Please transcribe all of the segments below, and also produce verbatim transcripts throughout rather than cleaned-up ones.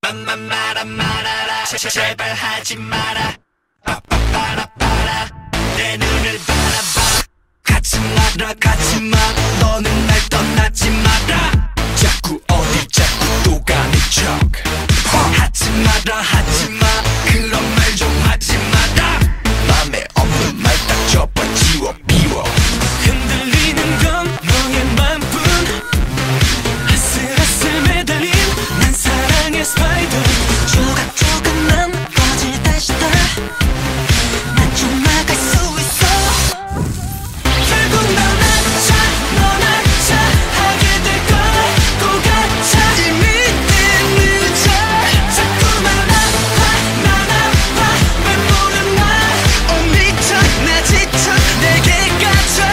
맘만 말아 말아라 제발 하지 마라 빠빠빠라빠라 내 눈을 바라봐 가지 마라 가지 마 너는 날 떠나지 마라 자꾸 어딜 자꾸 또 가는 척 하지 마라 하지 마 그런 말 좀 하지 마라 맘에 없는 말 딱 접어 지워 비워 흔들리는 건 너의 맘뿐 아슬아슬 매달린 난 사랑의 스파이더 조각조각 난 꺼질 다시다 난 좀 나갈 수 있어 결국 넌 아차 넌 아차 하게 될 것 같아 이미 늦어 자꾸만 아파 난 아파 왜 모르나 어 미쳐 나 지쳐 내게 갇혀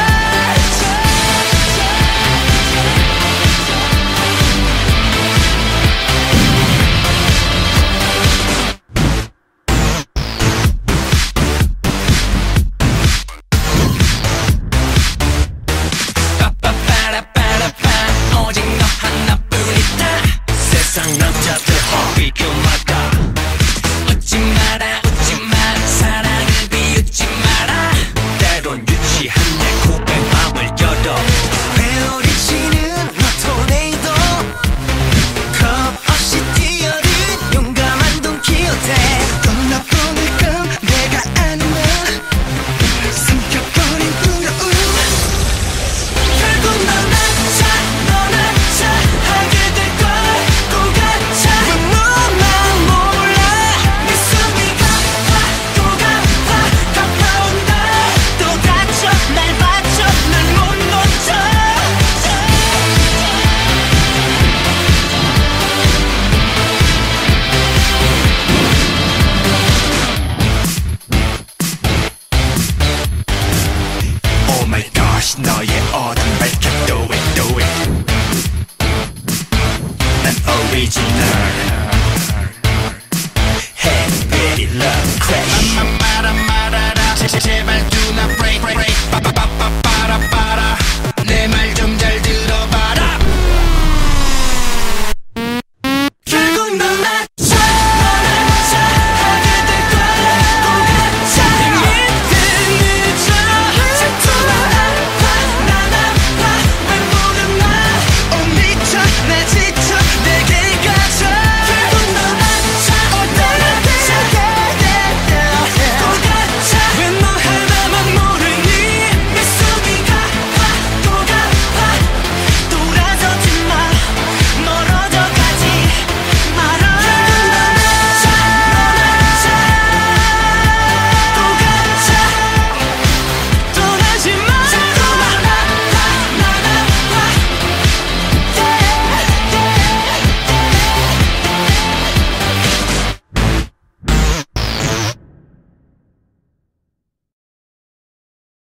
빠빠빠라빠라빠 오직 너 하나뿐이다 세상 남자들 비교마다 웃지 마라 웃지 마 사랑을 비웃지 마라 때론 유치한 내 고백 맘을 열어 회오리치는 너 토네이도 겁없이 뛰어든 용감한 돈키호테 떠나보낼 건 내가 아니면 삼켜버린 부러움 결국 넌 아차 넌 아차 하게 될 것 같아 왜 너만 몰라 내 숨이 가파 또 가파 가파온다 또 다쳐 날 받쳐 날 못 놓쳐 Oh my gosh 너의 어둠 밝혀 do it do it 난 original Hey pretty love crash 맘만 말아 말아라 제발 do not break break break